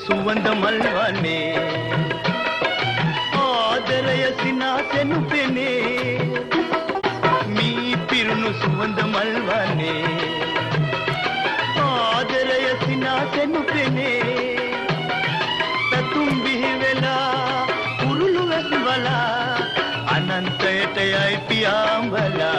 සුවඳ මල් වනේ ආදරය සිනාසෙනු පෙනේ මී පිරුණු සුවඳ මල් වනේ ආදරය සිනාසෙනු පෙනේ පැතුම් බිහි වෙලා උරුළු වැස් වලා අනන්තයට යයි පියාඹලා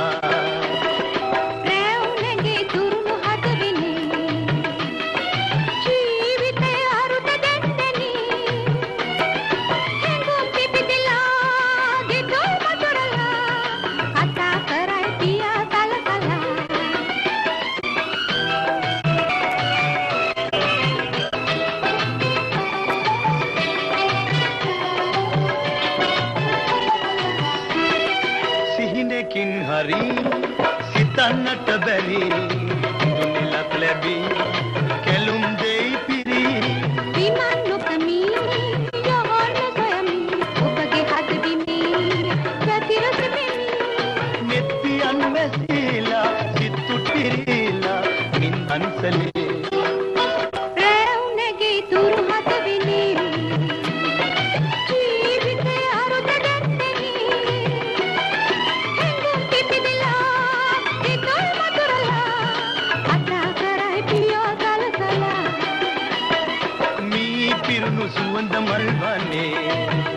සිතන්නට බැරි දුනිලක් ලැබී කෙලුම් දෙයි පිරි විමන් නොකමී යහන සොයමි ඔබගේ හද බිමේ ප්‍රතිරස පෙනී මෙත්තියන් වැසීලා සිත්තු පිරීලා මින් අන්සලේ රැවුනගේ තුරු හද විනේ සුවඳ මල් වනේ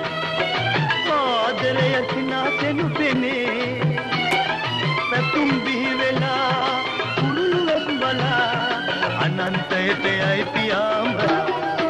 ආදරය සිනාසෙනු පෙනේ පැතුම් බිහි වෙලා උරුළු වැස් බලා අනන්තයට යයි පියාඹලා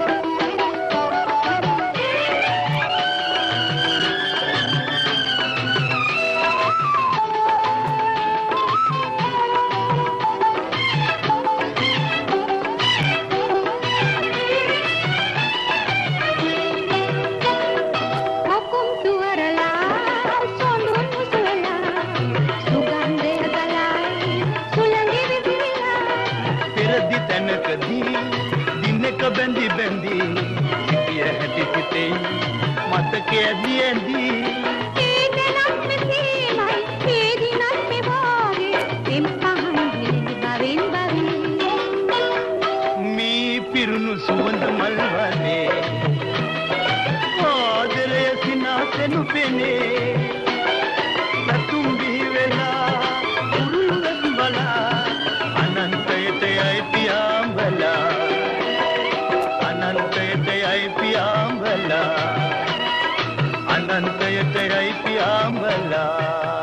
දිනක බැඳි බැඳි සිටිය හැටි සිටෙයි මතක ඇදි ඇදි ඒ දැනක් මෙසේමයි ඒ දිනක් මේ වාගේ එම් පහන් බවෙන් බවෙන් මී පිරුණු සුවඳ මල් වනේ ආදරය සිනාසෙනු පෙනේ පැතුම් බිහි වෙලා උරුළු වැස් බලා අනන්තයට යයි පියාඹලා අනන්තයට යයි පියාඹලා අනන්තයට යයි පියාඹලා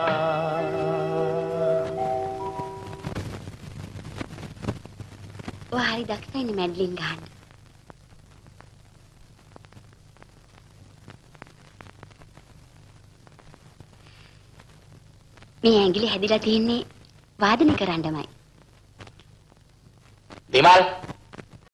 ඔයා හරි දක්ෂයිනේ මැඩ්ලින් ගහන්න. මේ ඇඟිලි හැදිලා තියෙන්නේ වාදනය කරන්නමයි. විමල්